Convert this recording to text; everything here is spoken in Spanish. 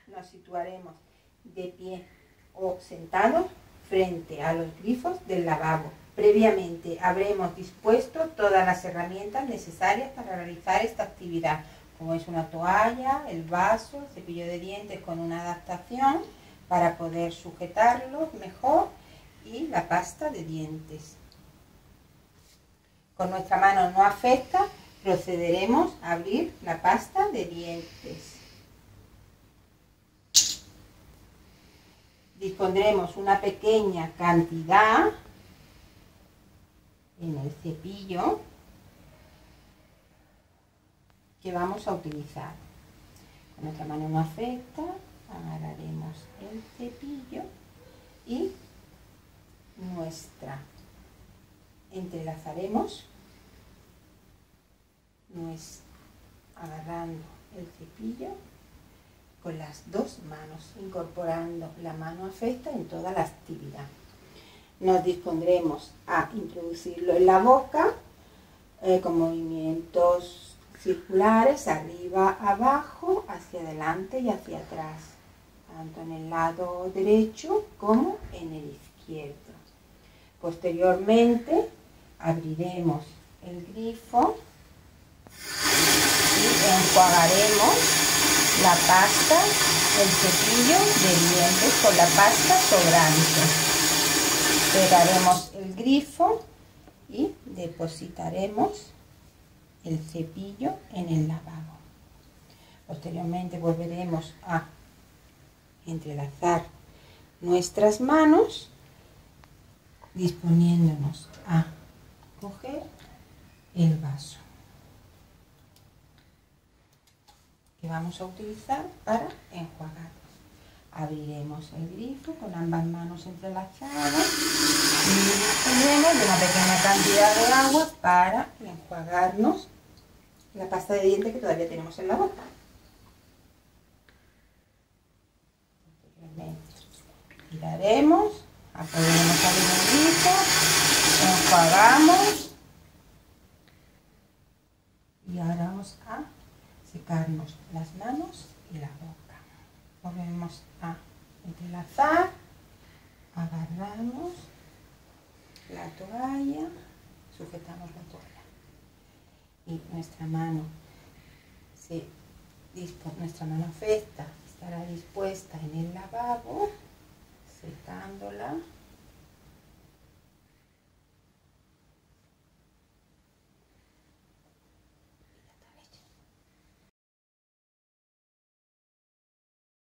nos situaremos de pie o sentados frente a los grifos del lavabo. Previamente habremos dispuesto todas las herramientas necesarias para realizar esta actividad, como es una toalla, el vaso, el cepillo de dientes con una adaptación para poder sujetarlos mejor y la pasta de dientes. Con nuestra mano no afecta, procederemos a abrir la pasta de dientes. Dispondremos una pequeña cantidad en el cepillo que vamos a utilizar. Con nuestra mano no afecta, agarraremos el cepillo y entrelazaremos agarrando el cepillo con las dos manos, incorporando la mano afecta en toda la actividad. Nos dispondremos a introducirlo en la boca con movimientos circulares, arriba, abajo, hacia adelante y hacia atrás, tanto en el lado derecho como en el izquierdo. Posteriormente abriremos el grifo y enjuagaremos la pasta, el cepillo de dientes con la pasta sobrante. Cerraremos el grifo y depositaremos el cepillo en el lavabo. Posteriormente volveremos a entrelazar nuestras manos, disponiéndonos a coger el vaso que vamos a utilizar para enjuagar. Abriremos el grifo con ambas manos entrelazadas y disponemos de una pequeña cantidad de agua para enjuagarnos la pasta de dientes que todavía tenemos en la boca. Giraremos, podemos abrir el grifo, enjuagamos y ahora vamos a secarnos las manos y la boca. Volvemos a entrelazar, agarramos la toalla, sujetamos la toalla y nuestra mano afecta estará dispuesta en el lavabo, secándola.